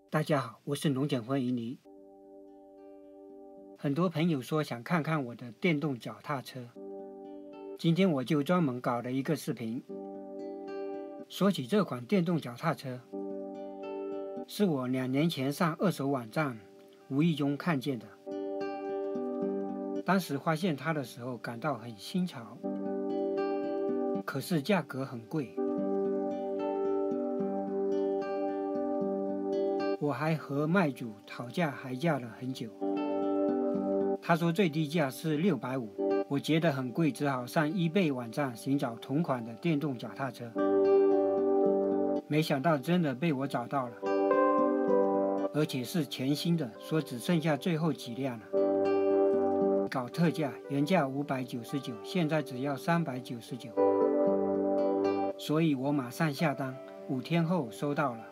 大家好，我是龙卷风云尼。很多朋友说想看看我的电动脚踏车，今天我就专门搞了一个视频。说起这款电动脚踏车，是我2年前上二手网站无意中看见的。当时发现它的时候感到很新潮，可是价格很贵。我还和卖主讨价还价了很久，他说最低价是650，我觉得很贵，只好上eBay网站寻找同款的电动脚踏车。没想到真的被我找到了，而且是全新的，说只剩下最后几辆了。搞特价，原价599，现在只要399，所以我马上下单，5天后收到了。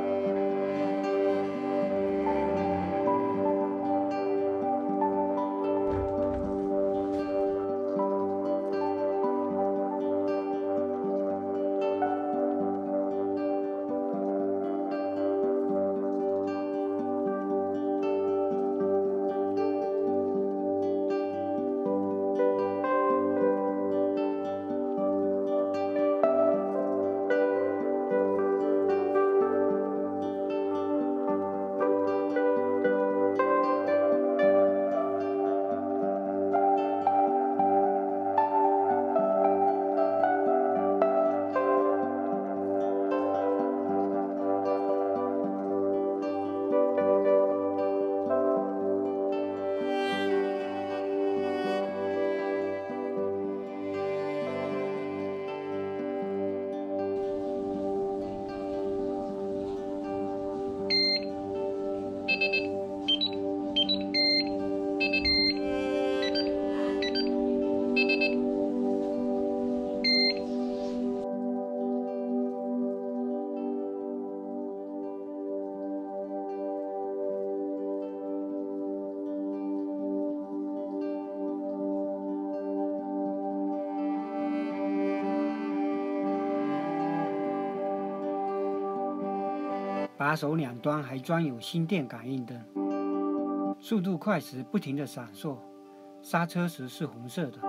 把手两端还装有心电感应灯，速度快时不停地闪烁，刹车时是红色的。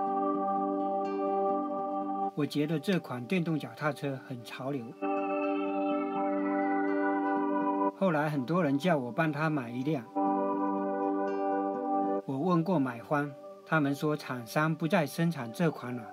我觉得这款电动脚踏车很潮流。后来很多人叫我帮他买一辆，我问过买方，他们说厂商不再生产这款了。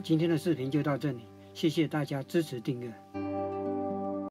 今天的视频就到这里，谢谢大家支持订阅。